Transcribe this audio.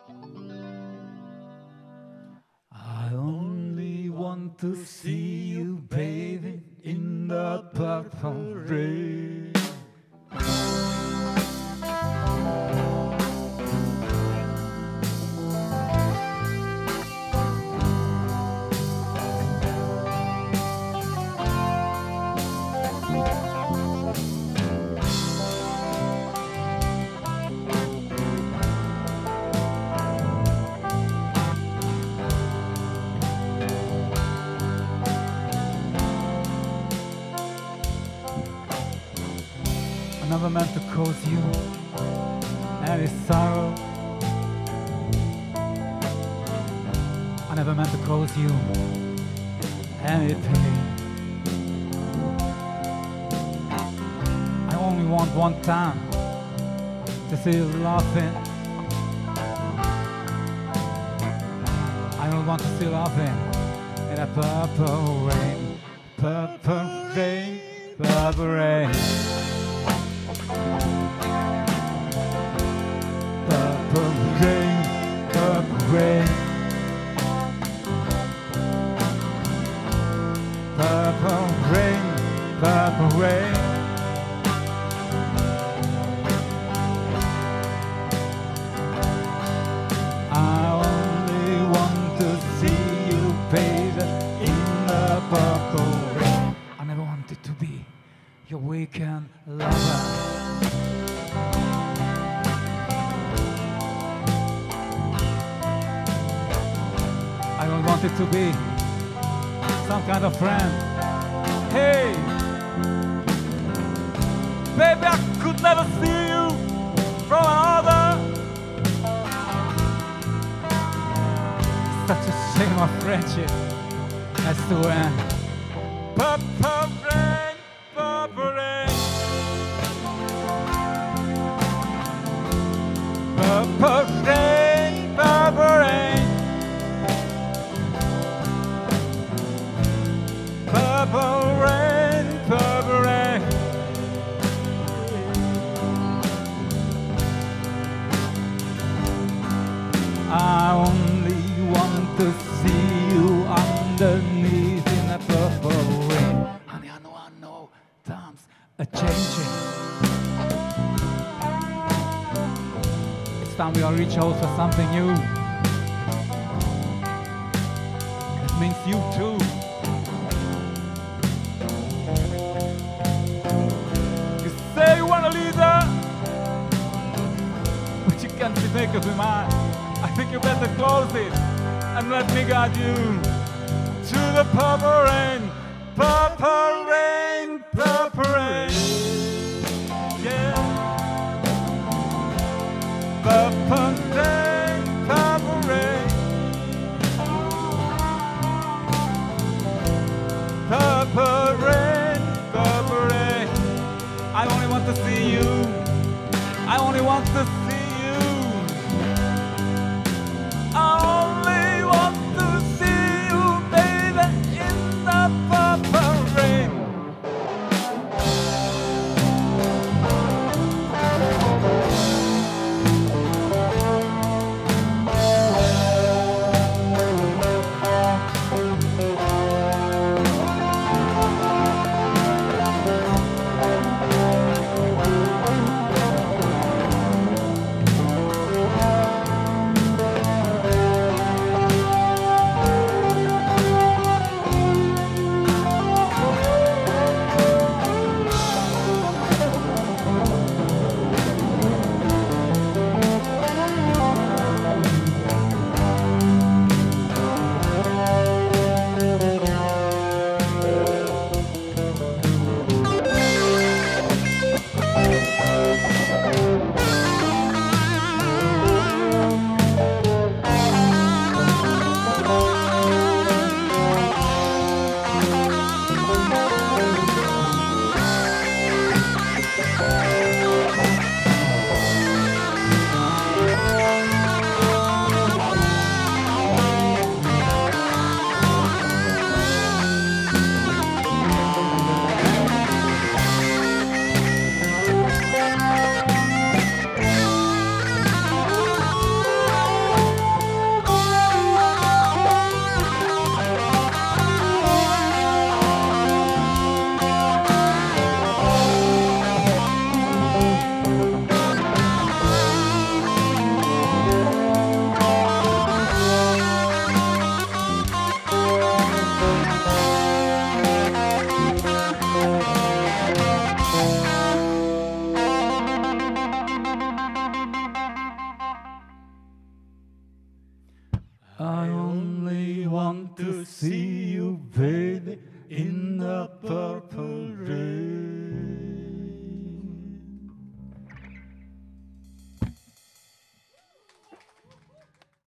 I only want to see you bathing in the purple rain. I never meant to cause you any sorrow. I never meant to cause you any pain. I only want one time to see you laughing. I only want to see you laughing in that purple rain, purple rain, purple rain. Purple rain, purple rain. Purple rain, purple rain. I only want to see you bathe in the purple rain. I never wanted to be your weekend lover. I don't want it to be some kind of friend. Hey, baby, I could never see you from another. Such a shame our friendship has to end. Purple rain, purple rain. Purple rain, purple rain. Purple rain, purple rain. I only want to see you underneath in a purple rain. Honey, I know, times are changing. It's time we all reach out for something new. It means you too. Say you want a leader, but you can't make up your mind. I think you better close it and let me guide you to the purple rain, purple rain, purple rain. Yeah, purple rain, purple rain, purple rain, purple rain. I only want to see you. I only want to see you. I only want to see you, baby, in the purple rain. see you bathing in the purple rain.